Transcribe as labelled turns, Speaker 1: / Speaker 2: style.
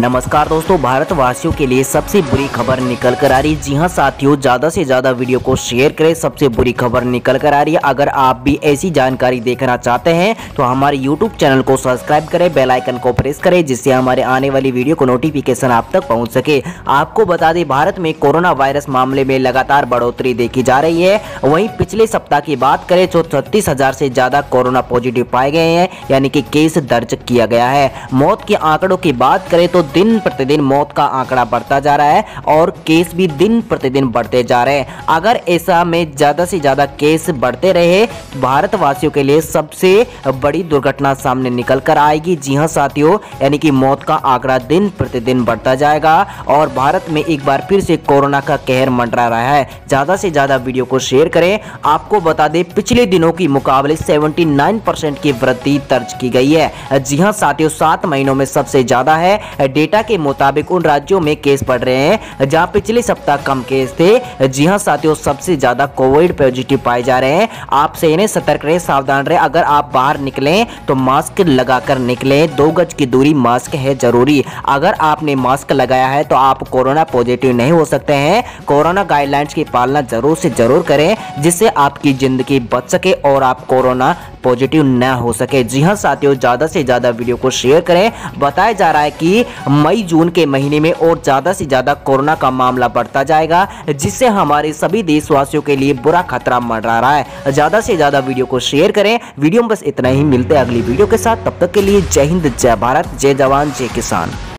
Speaker 1: नमस्कार दोस्तों, भारतवासियों के लिए सबसे बुरी खबर निकल कर आ रही है। जी हां साथियों, ज़्यादा से ज़्यादा वीडियो को शेयर करें। सबसे बुरी खबर निकल कर आ रही है। अगर आप भी ऐसी जानकारी देखना चाहते हैं तो हमारे YouTube चैनल को सब्सक्राइब करें, बेल आइकन को प्रेस करें, जिससे हमारे आने वाली वीडियो को नोटिफिकेशन आप तक पहुंच सके। आपको बता दें, भारत में कोरोना वायरस मामले में लगातार बढ़ोतरी देखी जा रही है। वहीं पिछले सप्ताह की बात करें तो 36,000 से ज़्यादा कोरोना पॉजिटिव पाए गए हैं, यानी कि केस दर्ज किया गया है। मौत के आंकड़ों की बात करें तो दिन प्रतिदिन मौत का आंकड़ा बढ़ता जा रहा है और केस भी दिन प्रतिदिन बढ़ते जा रहे हैं। अगर ऐसा में ज्यादा से ज्यादा केस बढ़ते रहे तो भारतवासियों के लिए सबसे बड़ी दुर्घटना सामने निकल कर आएगी। जी हां साथियों, यानी कि मौत का आंकड़ा दिन प्रतिदिन बढ़ता जाएगा और भारत में एक बार फिर से कोरोना का कहर मंडरा रहा है। ज्यादा से ज्यादा वीडियो को शेयर करें। आपको बता दें, पिछले दिनों की मुकाबले 79% की वृद्धि दर्ज की गई है। जी हां साथियों, 7 महीनों में सबसे ज्यादा है। डेटा के मुताबिक उन राज्यों में केस बढ़ रहे हैं जहां पिछले सप्ताह कम केस थे। जी हां साथियों, सबसे ज्यादा कोविड पॉजिटिव पाए जा रहे हैं। आपसे इन्हें सतर्क रहे, सावधान रहे। अगर आप बाहर निकलें तो मास्क लगाकर निकलें। 2 गज की दूरी, मास्क है जरूरी। अगर आपने मास्क लगाया है तो आप कोरोना पॉजिटिव नहीं हो सकते हैं। कोरोना गाइडलाइंस की पालना जरूर से जरूर करें, जिससे आपकी जिंदगी बच सके और आप कोरोना पॉजिटिव न हो सके। जी हां साथियों, ज्यादा से ज्यादा वीडियो को शेयर करें। बताया जा रहा है कि मई जून के महीने में और ज्यादा से ज्यादा कोरोना का मामला बढ़ता जाएगा, जिससे हमारे सभी देशवासियों के लिए बुरा खतरा मंडरा रहा है। ज्यादा से ज्यादा वीडियो को शेयर करें। वीडियो में बस इतना ही। मिलते हैं अगली वीडियो के साथ। तब तक के लिए जय हिंद, जय भारत, जय जवान, जय किसान।